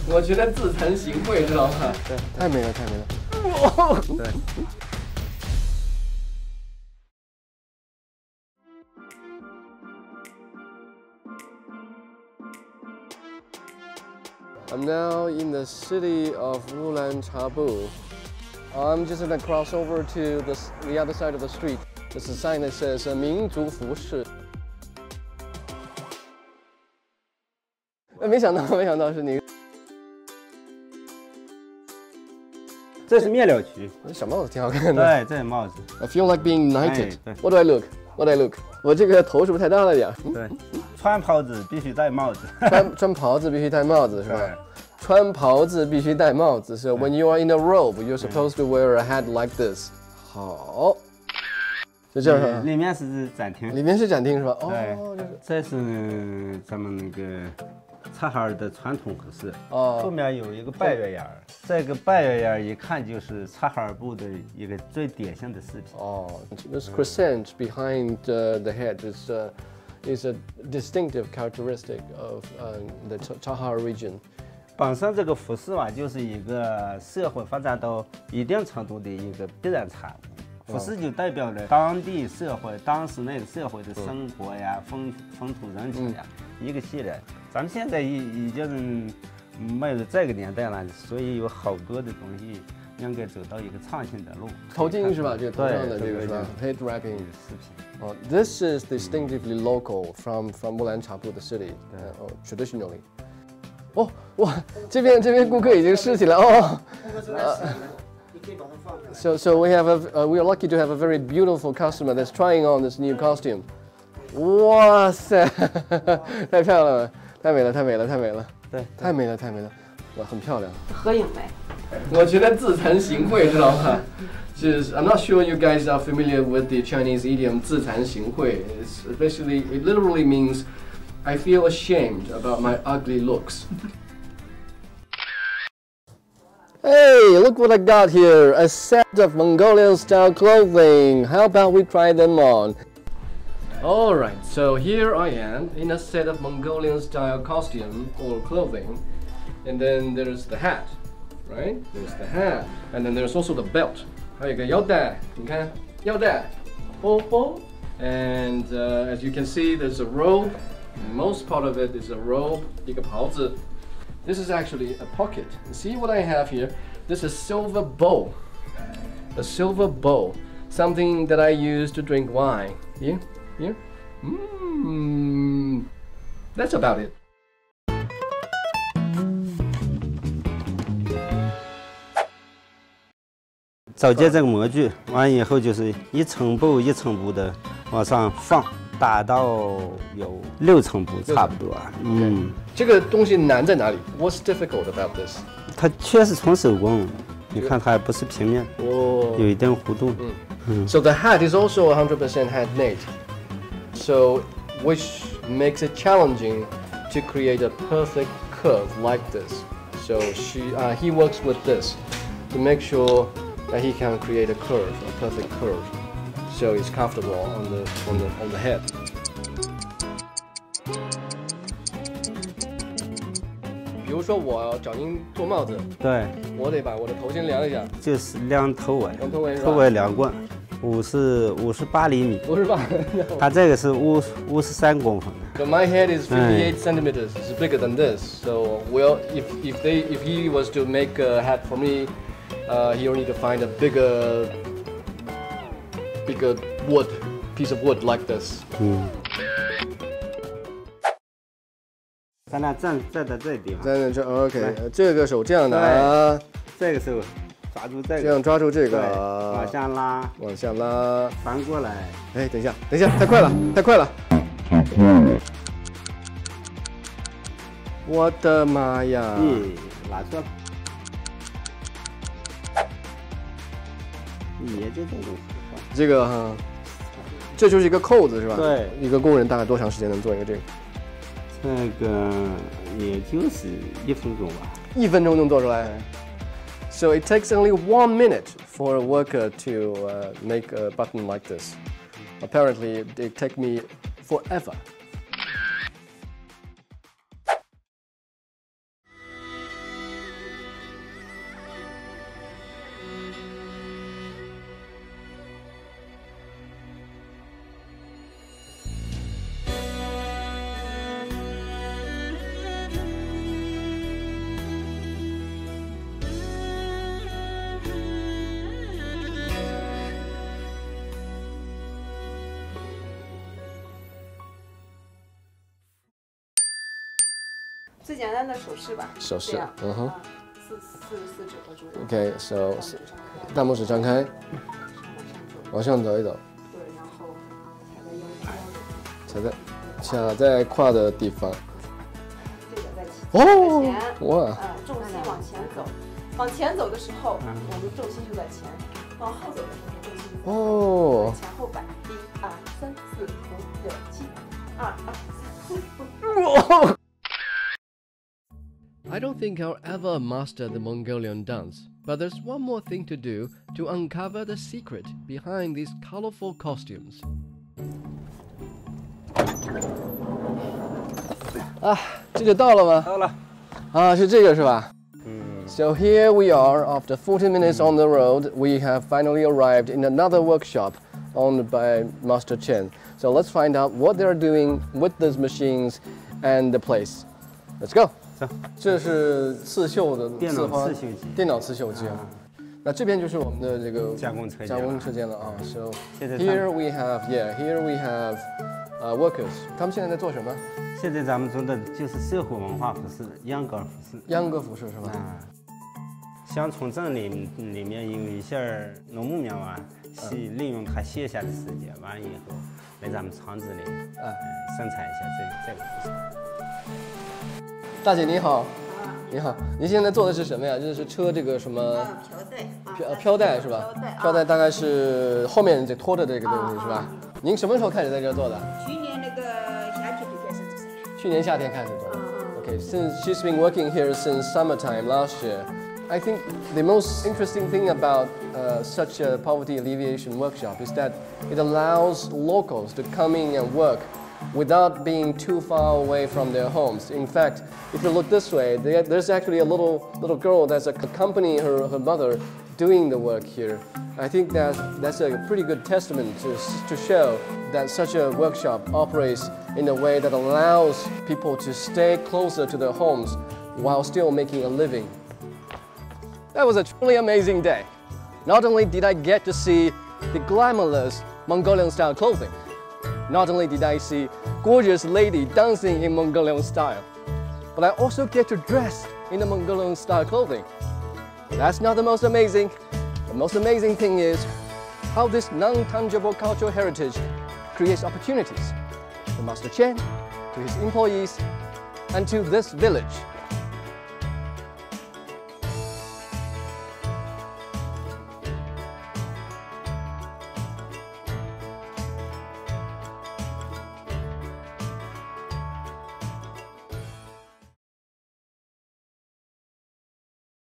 我觉得自惭形秽，知道吗？ 对，太美了，太美了。对。I'm now in the city of Ulanqab. I'm just gonna cross over to the other side of the street. There's a sign that says 民族服饰。没想到是你。 这是面料区。 小帽子挺好看的。 对，这帽子。 I feel like being knighted. What do I look? What do I look? 我这个头是不是太大了点？ 对，穿袍子必须戴帽子。 穿袍子必须戴帽子是吧？穿袍子必须戴帽子。So when you are in a robe, you're supposed to wear a hat like this. 好，就这样。 里面是展厅。 里面是展厅是吧？ 哦，这是咱们那个察哈尔的传统服饰。 哦， 后面有一个拜月牙，这个拜月牙一看就是察哈尔部的一个最典型的饰品。 哦 ，this crescent behind the head is a distinctive characteristic of the Chahar region. 本身这个服饰嘛，就是一个社会发展到一定程度的一个必然产物。服饰就代表了当地社会、当时那个社会的生活呀、风土人情呀，一个系列。咱们现在已经迈入这个年代了，所以有好多的东西应该走到一个创新的路。 头巾是吧？这个头上的这个是吧 ？Head wrapping 饰品。 哦 ，This is distinctively local from Ulanqab the city. Traditionally. 哦，哇，这边顾客已经试起来哦。So we are lucky to have a very beautiful customer that's trying on this new costume. 哇塞，太漂亮了，太美了，太美了，太美了，对，太美了，太美了，哇，很漂亮。 合影呗。 我觉得自惭形秽，知道吗？就是 I'm not sure you guys are familiar with the Chinese idiom 自惭形秽. It literally means I feel ashamed about my ugly looks. Hey, look what I got here! A set of Mongolian-style clothing. How about we try them on? Alright, so here I am in a set of Mongolian-style costume or clothing. And then there's the hat, right? There's the hat. And then there's also the belt. 还有一个腰带，你看，腰带，包包。And as you can see, there's a robe. Most part of it is a robe, 一个袍子。This is actually a pocket. See what I have here? This is a silver bowl. A silver bowl. Something that I use to drink wine. Here? Here? That's about it. 找接这个模具，完以后就是一层布一层布的往上放。打到有6层布差不多。 这个东西难在哪里 ？What's difficult about this？ 它确实纯手工，你看它还不是平面，有一定弧度。 So the hat is also 100% handmade. So which makes it challenging to create a perfect curve like this. So he works with this to make sure that he can create a curve, a perfect curve. So it's comfortable on the head. 比如说我找您做帽子，对，我得把我的头先量一下， 就是量头围， 量头围， 头围量过58厘米 ，58， 它这个是53公分的。 So my head is 58 centimeters. It's bigger than this. So well, if he was to make a hat for me, he will need to find a bigger piece of wood like this. 咱俩站在这地方， 站这 OK， 这个手这样拿， 这个手抓住这个， 这样抓住这个， 往下拉， 往下拉， 翻过来。 哎，等一下，太快了，太快了！我的妈呀！ 拿错了。也就这种。 这个哈，这就是一个扣子是吧？ 对， 一个工人大概多长时间能做一个这个？ 这个也就是1分钟吧。 1分钟能做出来。So it takes only 1 minute for a worker to make a button like this. Apparently, it takes me forever. 最简单的手势吧。 手势这样， 嗯哼。 四指合住。 OK， so 大拇指张开，往上走一走， 对，然后踩在卡在胯的地方。 这个在前， 哇， 重心往前走，往前走的时候，我们重心就在前；往后走的时候，重心就在前后摆。1、2、3、4、5、6、7，2、2、3、4、5。 I don't think I'll ever master the Mongolian dance, but there's one more thing to do to uncover the secret behind these colorful costumes. 啊，这就到了吗？ 到了。 啊，是这个是吧？So here we are. After 40 minutes on the road, we have finally arrived in another workshop owned by Master Chen. So let's find out what they're doing with these machines and the place. Let's go. 走， 这是刺绣的电脑刺绣机， 电脑刺绣机啊。那这边就是我们的这个加工车间了啊。So here we have workers. 他们现在在做什么？ 现在咱们做的就是社会文化服饰，秧歌服饰。 秧歌服饰是吧？ 像从这里面有一些农牧棉花，利用它卸下的时间，完了以后来咱们厂子里生产一下这个服饰。 大姐你好，你好，您现在做的是什么呀？就是车这个什么飘带是吧？飘带大概是后面这拖的这个东西是吧？您什么时候开始在这做的？ 去年那个夏天就开始做。 去年夏天开始做的。Okay, since she's been working here since summertime last year, I think the most interesting thing about such a poverty alleviation workshop is that it allows locals to come in and work without being too far away from their homes. In fact, if you look this way, there's actually a little girl that's accompanying her mother doing the work here. I think that's a pretty good testament to show that such a workshop operates in a way that allows people to stay closer to their homes while still making a living. That was a truly amazing day. Not only did I get to see the glamorous Mongolian-style clothing, not only did I see gorgeous lady dancing in Mongolian style, but I also get to dress in the Mongolian style clothing. That's not the most amazing. The most amazing thing is how this non-tangible cultural heritage creates opportunities to Master Chen, to his employees, and to this village.